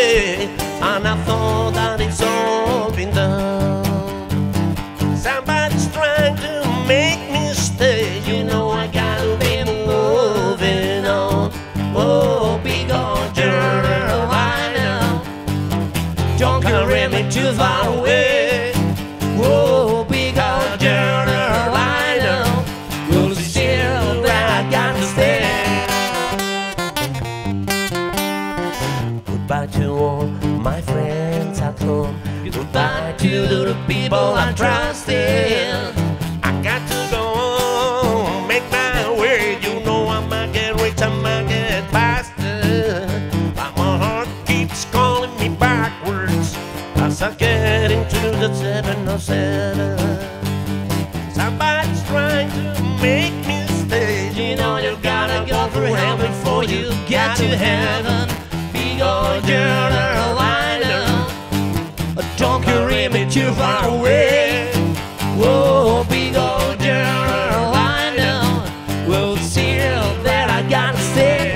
away, and I thought that it's all been done. Somebody's trying to make me stay. You know I gotta be moving on. Oh, big old Carolina, don't carry me too far away. Oh, big old Carolina, well, still that I gotta stay. Goodbye to all my friends at home. Goodbye to the people I trusted. I got to go, make my way. You know I might get rich, I might get faster, but my heart keeps calling me backwards as I get into the 707. Somebody's trying to make me stay. You know you gotta go through hell before you get to heaven. Big old Carolina, don't carry me too far away. Whoa, big old Carolina, well, still that I gotta stay.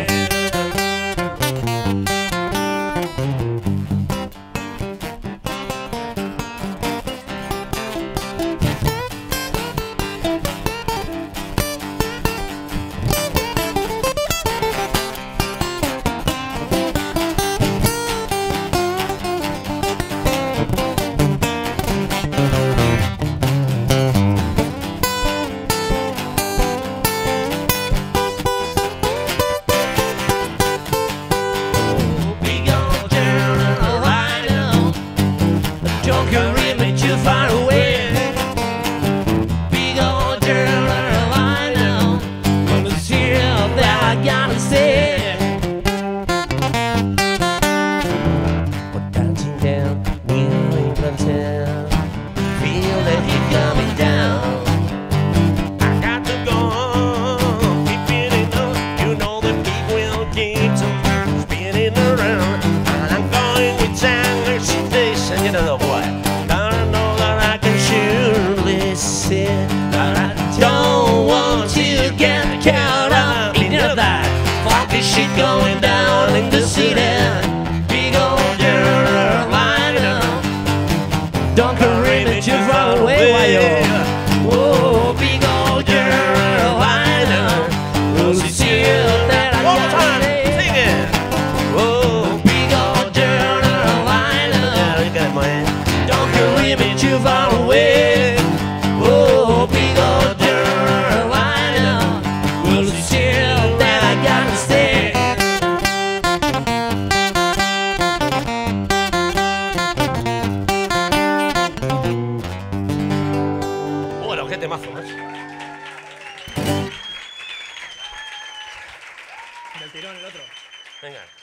Don't carry me too far away. Big old Carolina, well, it's here that I gotta stay. We're dancing down New England town, feel the heat coming down. I got to go, keep it up. You know the beat will keep spinning around, and I'm going with Chandler Station. You know what? But I don't want to get caught up in that funky shit going down in the city. Big old Carolina, don't carry me too far away. Whoa, big old Carolina, well, it's here that I gotta stay. Sing it. Whoa, big old Carolina, don't carry me too far away. Oh, big old Carolina, well, it's still that I gotta stay. Bueno, qué temazo, macho. Del tirón el otro. Venga.